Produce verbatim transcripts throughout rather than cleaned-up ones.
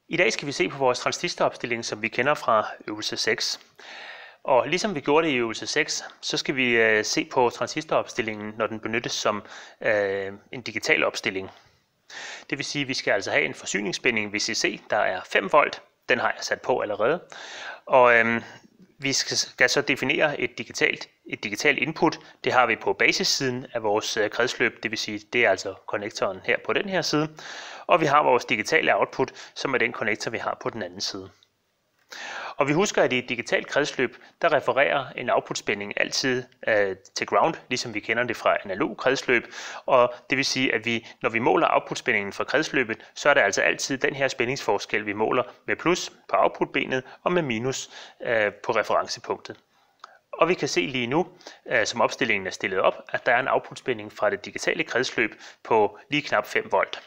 I dag skal vi se på vores transistoropstilling, som vi kender fra øvelse seks. Og ligesom vi gjorde det i øvelse seks, så skal vi øh, se på transistoropstillingen, når den benyttes som øh, en digital opstilling. Det vil sige, at vi skal altså have en forsyningsspænding V C C, der er fem volt. Den har jeg sat på allerede. Og øh, vi skal, skal så definere et digitalt, et digitalt input. Det har vi på basissiden af vores øh, kredsløb, det vil sige, det er altså konnektoren her på den her side. Og vi har vores digitale output, som er den konnektor, vi har på den anden side. Og vi husker, at i et digitalt kredsløb, der refererer en outputspænding altid øh, til ground, ligesom vi kender det fra analog kredsløb. Og det vil sige, at vi, når vi måler outputspændingen fra kredsløbet, så er det altså altid den her spændingsforskel, vi måler med plus på outputbenet og med minus øh, på referencepunktet. Og vi kan se lige nu, øh, som opstillingen er stillet op, at der er en outputspænding fra det digitale kredsløb på lige knap fem volt.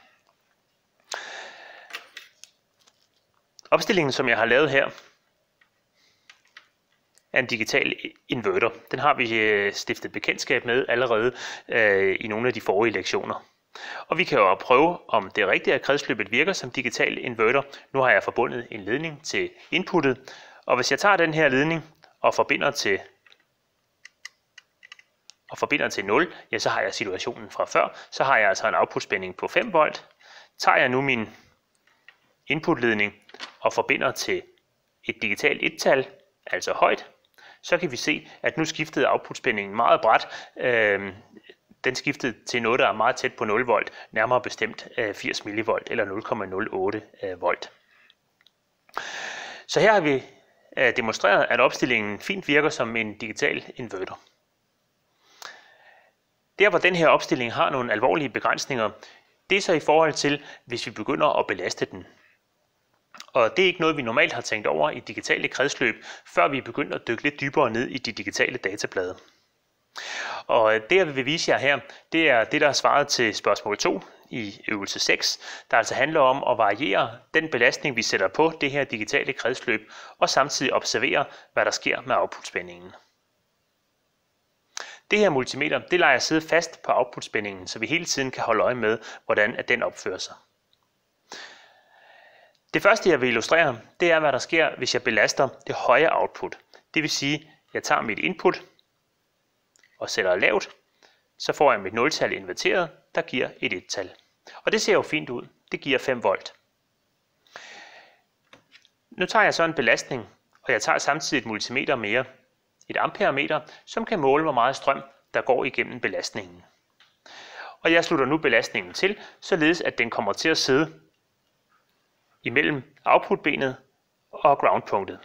Opstillingen, som jeg har lavet her, er en digital inverter. Den har vi stiftet bekendtskab med allerede øh, i nogle af de forrige lektioner. Og vi kan jo prøve, om det er rigtigt, at kredsløbet virker som digital inverter. Nu har jeg forbundet en ledning til inputtet, og hvis jeg tager den her ledning og forbinder til, og forbinder til nul, ja, så har jeg situationen fra før. Så har jeg altså en outputspænding på fem volt. Tager jeg nu min inputledning og forbinder til et digitalt et-tal, altså højt, så kan vi se, at nu skiftede outputspændingen meget brat. Øh, den skiftede til noget, der er meget tæt på nul volt, nærmere bestemt øh, firs millivolt eller nul komma nul otte øh, volt. Så her har vi øh, demonstreret, at opstillingen fint virker som en digital inverter. Der, hvor den her opstilling har nogle alvorlige begrænsninger, det er så i forhold til, hvis vi begynder at belaste den. Og det er ikke noget, vi normalt har tænkt over i digitale kredsløb, før vi begynder at dykke lidt dybere ned i de digitale dataplader. Og det, jeg vil vise jer her, det er det, der er svaret til spørgsmål to i øvelse seks, der altså handler om at variere den belastning, vi sætter på det her digitale kredsløb, og samtidig observere, hvad der sker med outputspændingen. Det her multimeter, det lader jeg sidde fast på outputspændingen, så vi hele tiden kan holde øje med, hvordan at den opfører sig. Det første, jeg vil illustrere, det er, hvad der sker, hvis jeg belaster det høje output. Det vil sige, at jeg tager mit input og sætter lavt, så får jeg mit nul-tal inverteret, der giver et et-tal. Og det ser jo fint ud. Det giver fem volt. Nu tager jeg så en belastning, og jeg tager samtidig et multimeter mere, et amperemeter, som kan måle, hvor meget strøm, der går igennem belastningen. Og jeg slutter nu belastningen til, således at den kommer til at sidde imellem outputbenet og groundpunktet.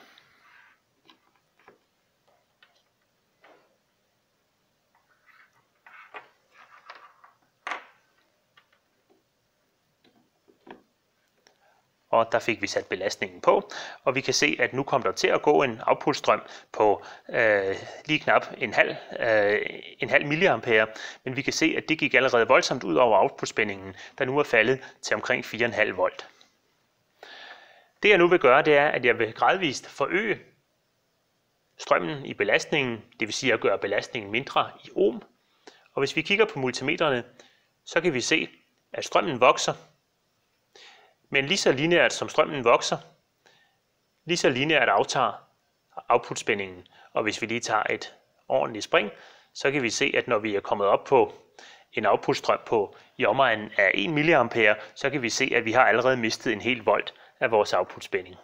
Og der fik vi sat belastningen på, og vi kan se, at nu kommer der til at gå en outputstrøm på øh, lige knap en halv, øh, en halv milliampere, men vi kan se, at det gik allerede voldsomt ud over outputspændingen, der nu er faldet til omkring fire komma fem volt. Det jeg nu vil gøre, det er, at jeg vil gradvist forøge strømmen i belastningen, det vil sige at gøre belastningen mindre i ohm. Og hvis vi kigger på multimetrene, så kan vi se, at strømmen vokser, men lige så lineært som strømmen vokser, lige så lineært aftager outputspændingen. Og hvis vi lige tager et ordentligt spring, så kan vi se, at når vi er kommet op på en outputstrøm på i omegnen af en milliampere, så kan vi se, at vi har allerede mistet en hel volt af vores outputspænding.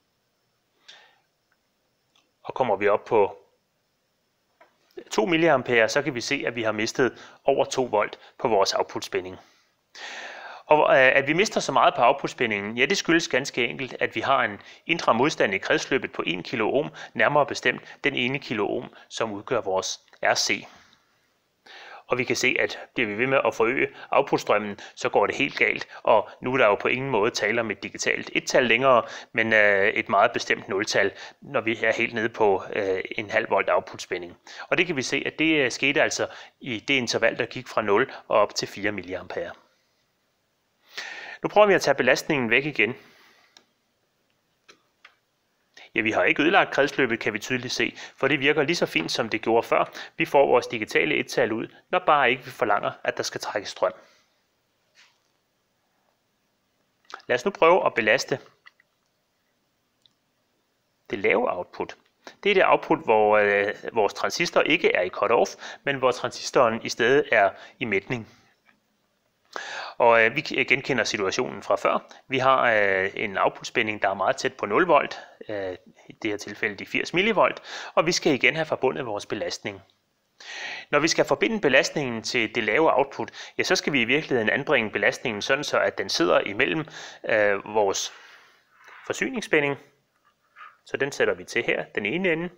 Og kommer vi op på to milliampere, så kan vi se, at vi har mistet over to volt på vores outputspænding. Og at vi mister så meget på outputspændingen, ja, det skyldes ganske enkelt, at vi har en indre modstand i kredsløbet på en kilo ohm, nærmere bestemt den ene kilo ohm, som udgør vores R C. Og vi kan se, at bliver vi ved med at forøge outputstrømmen, så går det helt galt. Og nu er der jo på ingen måde tale om et digitalt et-tal længere, men øh, et meget bestemt nul-tal, når vi er helt nede på øh, en halv volt outputspænding. Og det kan vi se, at det øh, skete altså i det interval, der gik fra nul og op til fire milliampere. Nu prøver vi at tage belastningen væk igen. Ja, vi har ikke ødelagt kredsløbet, kan vi tydeligt se, for det virker lige så fint, som det gjorde før. Vi får vores digitale et-tal ud, når bare ikke vi forlanger, at der skal trækkes strøm. Lad os nu prøve at belaste det lave output. Det er det output, hvor øh, vores transistor ikke er i cut-off, men hvor transistoren i stedet er i mætning. Og øh, vi genkender situationen fra før. Vi har øh, en output-spænding, der er meget tæt på nul volt, øh, i det her tilfælde de firs millivolt, og vi skal igen have forbundet vores belastning. Når vi skal forbinde belastningen til det lave output, ja, så skal vi i virkeligheden anbringe belastningen sådan, så at den sidder imellem øh, vores forsyningsspænding. Så den sætter vi til her, den ene ende,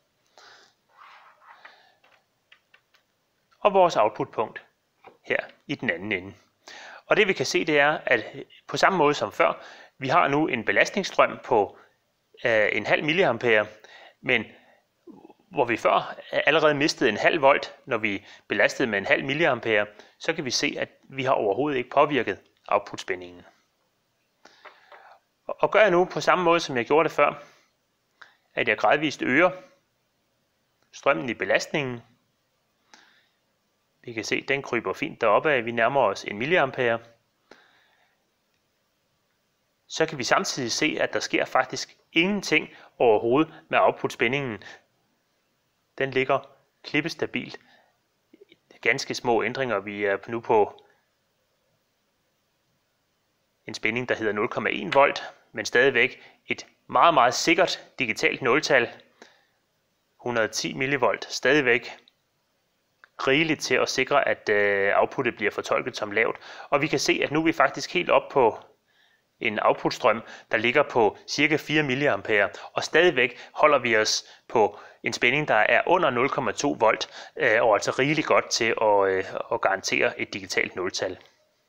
og vores outputpunkt her i den anden ende. Og det vi kan se, det er, at på samme måde som før, vi har nu en belastningsstrøm på øh, en halv milliampere, men hvor vi før allerede mistede en halv volt, når vi belastede med en halv milliampere, så kan vi se, at vi har overhovedet ikke påvirket outputspændingen. Og gør jeg nu på samme måde, som jeg gjorde det før, at jeg gradvist øger strømmen i belastningen. Vi kan se, at den kryber fint deroppe af, vi nærmer os en milliampere. Så kan vi samtidig se, at der sker faktisk ingenting overhovedet med outputspændingen. Den ligger klippestabilt. Ganske små ændringer. Vi er nu på en spænding, der hedder nul komma en volt, men stadigvæk et meget, meget sikkert digitalt nultal. et hundrede og ti millivolt. Stadigvæk rigeligt til at sikre, at outputtet bliver fortolket som lavt. Og vi kan se, at nu er vi faktisk helt op på en outputstrøm, der ligger på cirka fire milliampere, og stadigvæk holder vi os på en spænding, der er under nul komma to volt, og altså rigeligt godt til at, at garantere et digitalt nultal.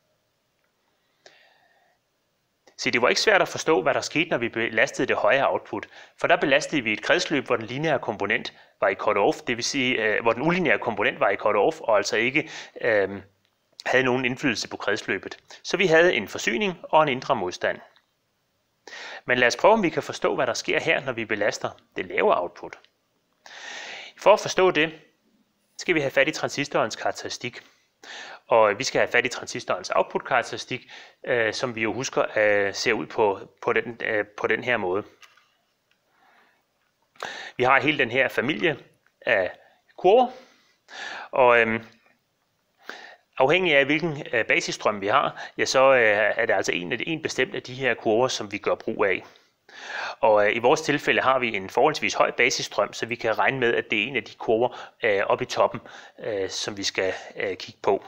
Så det var ikke svært at forstå, hvad der skete, når vi belastede det høje output, for der belastede vi et kredsløb, hvor den lineære komponent var i cut-off, det vil sige, hvor den ulineære komponent var i cut-off, og altså ikke øh, havde nogen indflydelse på kredsløbet. Så vi havde en forsyning og en indre modstand. Men lad os prøve, om vi kan forstå, hvad der sker her, når vi belaster det lave output. For at forstå det, skal vi have fat i transistorens karakteristik. Og vi skal have fat i transistorens output-karakteristik, øh, som vi jo husker øh, ser ud på, på, den, øh, på den her måde. Vi har hele den her familie af kurver, og øh, afhængig af hvilken øh, basisstrøm vi har, ja, så øh, er det altså en, af, en bestemt af de her kurver, som vi gør brug af. Og øh, i vores tilfælde har vi en forholdsvis høj basisstrøm, så vi kan regne med, at det er en af de kurver øh, oppe i toppen, øh, som vi skal øh, kigge på.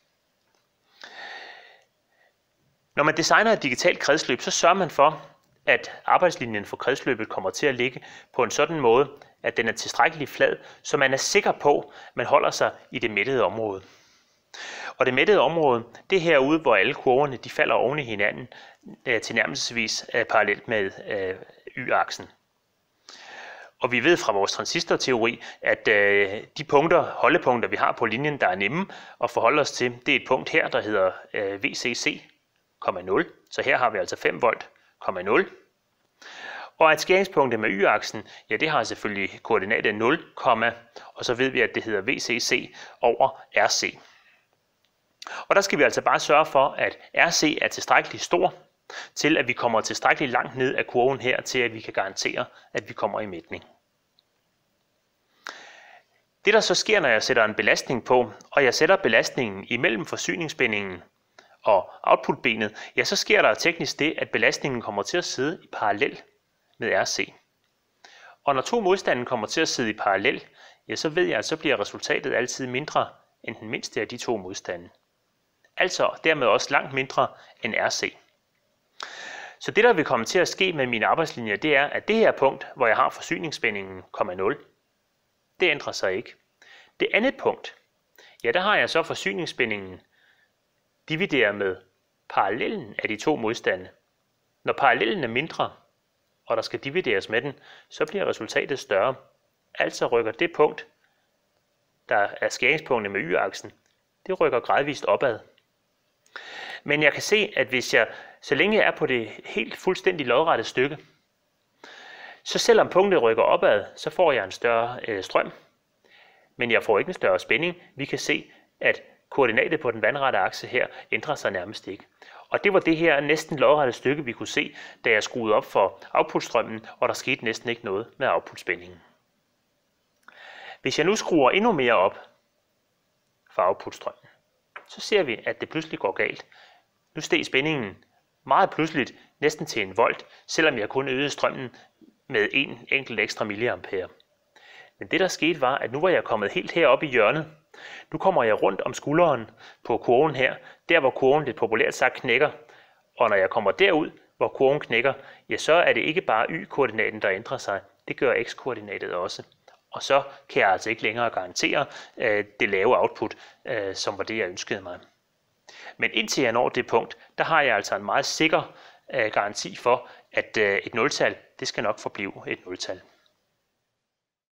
Når man designer et digitalt kredsløb, så sørger man for, at arbejdslinjen for kredsløbet kommer til at ligge på en sådan måde, at den er tilstrækkeligt flad, så man er sikker på, at man holder sig i det mættede område. Og det mættede område, det er herude, hvor alle kurverne de falder oven i hinanden, øh, tilnærmelsesvis øh, parallelt med øh, y-aksen. Og vi ved fra vores transistorteori, at øh, de punkter, holdepunkter, vi har på linjen, der er nemme at forholde os til, det er et punkt her, der hedder øh, V C C, nul. Så her har vi altså fem volt, nul. Og at skæringspunktet med y-aksen, ja, det har selvfølgelig koordinatet nul, og så ved vi, at det hedder V C C over R C. Og der skal vi altså bare sørge for, at R C er tilstrækkeligt stor, til at vi kommer tilstrækkeligt langt ned af kurven her, til at vi kan garantere, at vi kommer i mætning. Det der så sker, når jeg sætter en belastning på, og jeg sætter belastningen imellem forsyningsspændingen og outputbenet, ja, så sker der teknisk det, at belastningen kommer til at sidde i parallel med R C. Og når to modstande kommer til at sidde i parallel, ja, så ved jeg, at så bliver resultatet altid mindre end den mindste af de to modstande. Altså dermed også langt mindre end R C. Så det, der vil komme til at ske med mine arbejdslinjer, det er, at det her punkt, hvor jeg har forsyningsspændingen, nul, det ændrer sig ikke. Det andet punkt, ja, der har jeg så forsyningsspændingen divideret med parallellen af de to modstande. Når parallellen er mindre, og der skal divideres med den, så bliver resultatet større. Altså rykker det punkt, der er skæringspunktet med y-aksen, det rykker gradvist opad. Men jeg kan se, at hvis jeg, så længe jeg er på det helt fuldstændig lodrette stykke, så selvom punktet rykker opad, så får jeg en større øh, strøm, men jeg får ikke en større spænding. Vi kan se, at koordinatet på den vandrette akse her ændrer sig nærmest ikke. Og det var det her næsten lodrette stykke, vi kunne se, da jeg skruede op for outputstrømmen, og der skete næsten ikke noget med outputspændingen. Hvis jeg nu skruer endnu mere op for outputstrømmen, så ser vi, at det pludselig går galt. Nu steg spændingen meget pludseligt næsten til en volt, selvom jeg kun øgede strømmen med en enkelt ekstra milliampere. Men det der skete var, at nu var jeg kommet helt heroppe i hjørnet. Nu kommer jeg rundt om skulderen på kurven her, der hvor kurven lidt populært sagt knækker. Og når jeg kommer derud, hvor kurven knækker, ja, så er det ikke bare y-koordinaten, der ændrer sig. Det gør x-koordinatet også. Og så kan jeg altså ikke længere garantere øh, det lave output, øh, som var det, jeg ønskede mig. Men indtil jeg når det punkt, der har jeg altså en meget sikker øh, garanti for, at øh, et nultal, det skal nok forblive et nultal.